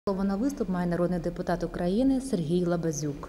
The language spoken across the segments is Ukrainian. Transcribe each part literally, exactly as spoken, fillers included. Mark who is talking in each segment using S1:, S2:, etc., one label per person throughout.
S1: Слово на виступ має народний депутат України Сергій Лабазюк.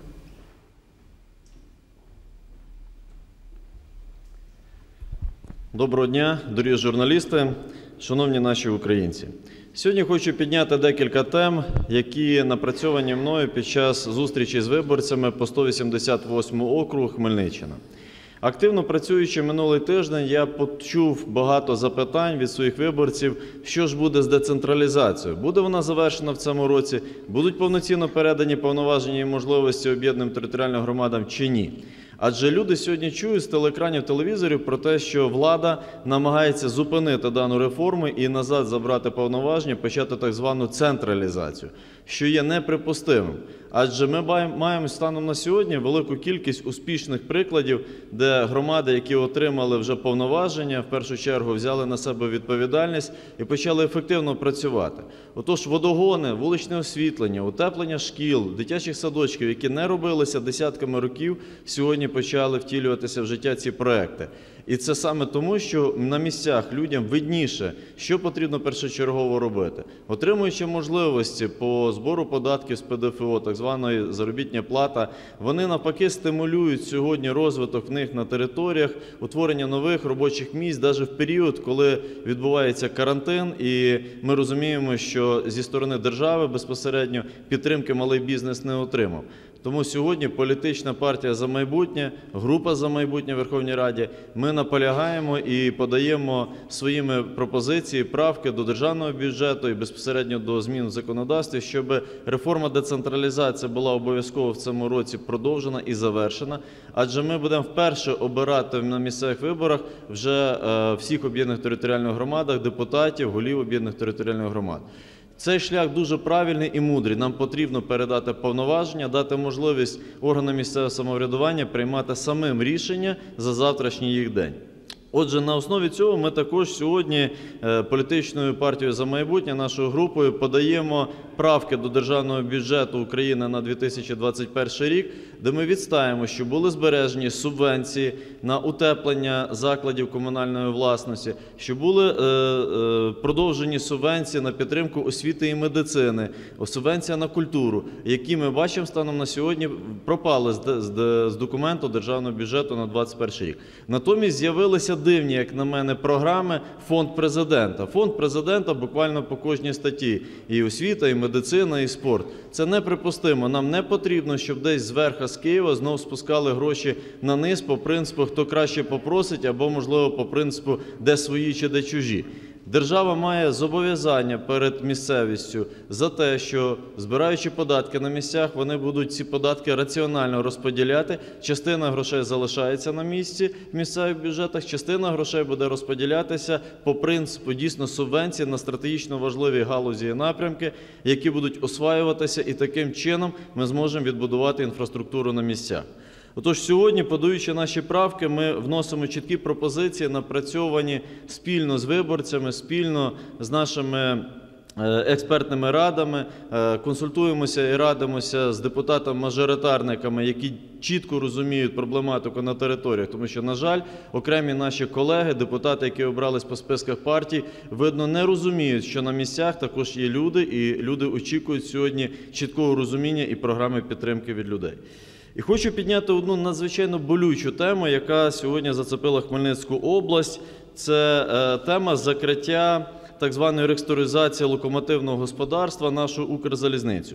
S2: Доброго дня, дорогі журналісти, шановні наші українці. Сьогодні хочу підняти декілька тем, які напрацьовані мною під час зустрічі з виборцями по сто вісімдесят восьмому округу Хмельниччина. Активно працюючи минулий тиждень, я почув багато запитань від своїх виборців, що ж буде з децентралізацією. Буде вона завершена в цьому році? Будуть повноцінно передані повноваження і можливості об'єднаним територіальним громадам чи ні? Адже люди сьогодні чують з телеекранів, телевізорів про те, що влада намагається зупинити дану реформу і назад забрати повноваження, почати так звану централізацію, що є неприпустимим. Адже ми маємо станом на сьогодні велику кількість успішних прикладів, де громади, які отримали вже повноваження, в першу чергу взяли на себе відповідальність і почали ефективно працювати. Отож, водогони, вуличне освітлення, утеплення шкіл, дитячих садочків, які не робилися десятками років, сьогодні почали втілюватися в життя ці проекти. І це саме тому, що на місцях людям видніше, що потрібно першочергово робити. Отримуючи можливості по збору податків з Пе Де Фе О, так званої заробітня плата, вони навпаки стимулюють сьогодні розвиток в них на територіях, утворення нових робочих місць, навіть в період, коли відбувається карантин, і ми розуміємо, що зі сторони держави безпосередньо підтримки малий бізнес не отримав. Тому сьогодні політична партія «За майбутнє», група «За майбутнє» в Верховній Раді, ми наполягаємо і подаємо своїми пропозиції, правки до державного бюджету і безпосередньо до змін в законодавстві, щоб реформа децентралізації була обов'язково в цьому році продовжена і завершена. Адже ми будемо вперше обирати на місцевих виборах вже всіх об'єднаних територіальних громадах депутатів, голів об'єднаних територіальних громад. Цей шлях дуже правильний і мудрий. Нам потрібно передати повноваження, дати можливість органам місцевого самоврядування приймати самим рішення за завтрашній їх день. Отже, на основі цього ми також сьогодні політичною партією «За майбутнє», нашою групою, подаємо правки до Державного бюджету України на дві тисячі двадцять перший рік, де ми відстаємо, що були збережені субвенції на утеплення закладів комунальної власності, що були продовжені субвенції на підтримку освіти і медицини, субвенція на культуру, які ми бачимо станом на сьогодні пропали з документу Державного бюджету на двадцять перший рік. Натомість з'явилися дивні, як на мене, програми «Фонд Президента». Фонд Президента буквально по кожній статті. І освіта, і медицина, і спорт. Це неприпустимо. Нам не потрібно, щоб десь зверху з Києва знов спускали гроші на низ по принципу «хто краще попросить» або, можливо, по принципу «де свої чи де чужі». Держава має зобов'язання перед місцевістю за те, що, збираючи податки на місцях, вони будуть ці податки раціонально розподіляти. Частина грошей залишається на місці в місцевих бюджетах, частина грошей буде розподілятися по принципу дійсно субвенцій на стратегічно важливі галузі і напрямки, які будуть осваюватися, і таким чином ми зможемо відбудувати інфраструктуру на місцях. Отож, сьогодні, подаючи наші правки, ми вносимо чіткі пропозиції, напрацьовані спільно з виборцями, спільно з нашими експертними радами, консультуємося і радимося з депутатами-мажоритарниками, які чітко розуміють проблематику на територіях. Тому що, на жаль, окремі наші колеги, депутати, які обрались по списках партій, видно, не розуміють, що на місцях також є люди, і люди очікують сьогодні чіткого розуміння і програми підтримки від людей. І хочу підняти одну надзвичайно болючу тему, яка сьогодні зачепила Хмельницьку область. Це тема закриття так званої реструктуризації локомотивного господарства нашою Укрзалізницею.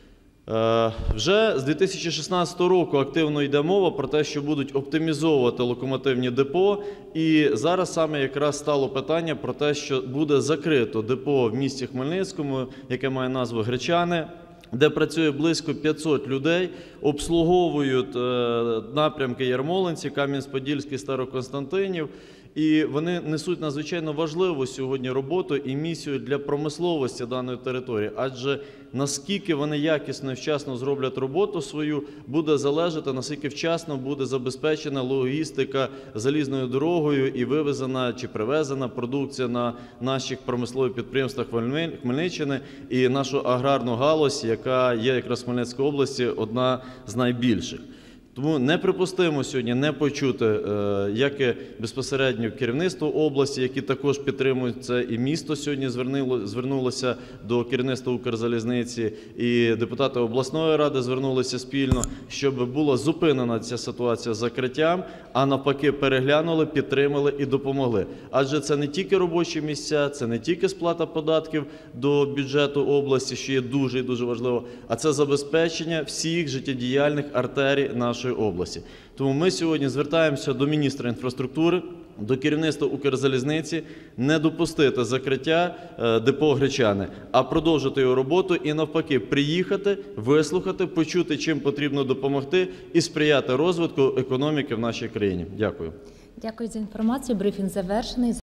S2: Вже з дві тисячі шістнадцятого року активно йде мова про те, що будуть оптимізовувати локомотивні депо. І зараз саме якраз стало питання про те, що буде закрито депо в місті Хмельницькому, яке має назву «Гречани», де працює близько п'ятсот людей, обслуговують напрямки Ярмолинці, Кам'янець-Подільський, Старокостянтинів. І вони несуть надзвичайно важливу сьогодні роботу і місію для промисловості даної території. Адже наскільки вони якісно і вчасно зроблять роботу свою, буде залежати, наскільки вчасно буде забезпечена логістика залізною дорогою і вивезена чи привезена продукція на наших промислових підприємствах Хмельниччини і нашу аграрну галузь, яка є якраз в Хмельницькій області одна з найбільших. Тому неприпустимо сьогодні не почути, е, як і безпосередньо керівництво області, які також підтримують це, і місто сьогодні звернуло, звернулося до керівництва Укрзалізниці, і депутати обласної ради звернулися спільно, щоб була зупинена ця ситуація з закриттям, а навпаки переглянули, підтримали і допомогли. Адже це не тільки робочі місця, це не тільки сплата податків до бюджету області, що є дуже і дуже важливо, а це забезпечення всіх життєдіяльних артерій нашої області. Тому ми сьогодні звертаємося до міністра інфраструктури, до керівництва Укрзалізниці не допустити закриття депо Гречани, а продовжити його роботу і навпаки приїхати, вислухати, почути, чим потрібно допомогти і сприяти розвитку економіки в нашій країні. Дякую.
S1: Дякую за інформацію. Брифінг завершений.